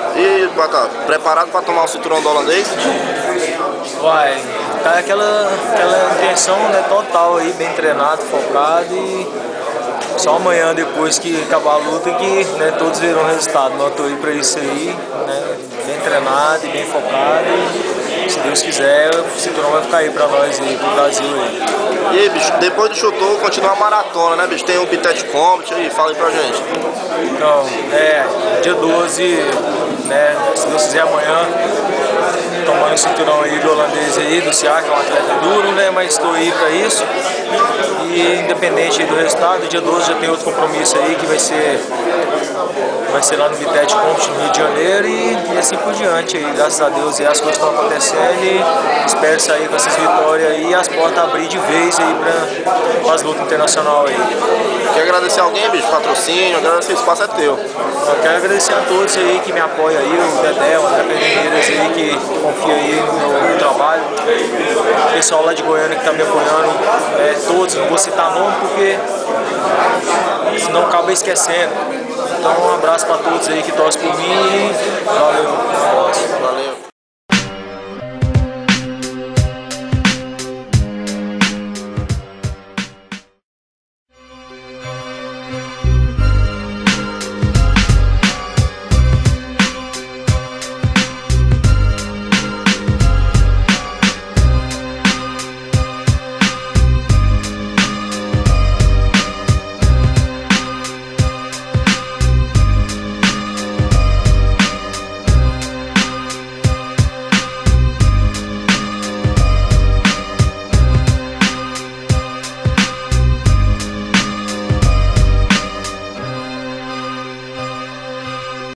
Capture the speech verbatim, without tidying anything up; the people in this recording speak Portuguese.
E, Bacá, preparado para tomar o cinturão do holandês? Vai, tá aquela, aquela intenção, né, total aí, bem treinado, focado e só amanhã, depois que acabar a luta, que, né, todos verão o resultado. Mas eu tô aí pra isso aí, né, bem treinado e bem focado e, se Deus quiser, o cinturão vai ficar aí pra nós aí, pro Brasil aí. E aí, bicho, depois do Chutô continua a maratona, né, bicho? Tem o Bitete Combat aí, fala aí pra gente. Então, é, dia doze, né, se Deus quiser amanhã, tomando o cinturão aí do holandês aí, do Siak, que é um atleta duro, né, mas estou aí pra isso. E independente do resultado, dia doze já tem outro compromisso aí que vai ser vai ser lá no Bitete Combat no Rio de Janeiro e, e assim por diante aí, graças a Deus e as coisas estão acontecendo e espero sair com essas vitórias aí e as portas abrir de vez aí para as lutas internacionais aí. Quer agradecer alguém, bicho? Patrocínio, agradecer, o espaço é teu. Eu quero agradecer a todos aí que me apoiam aí, o Dedé, o André Pederneiras aí que confia aí no meu, meu trabalho, o pessoal lá de Goiânia que está me apoiando, é, todos, não vou citar nome porque senão acaba esquecendo. Então um abraço para todos aí que torcem por mim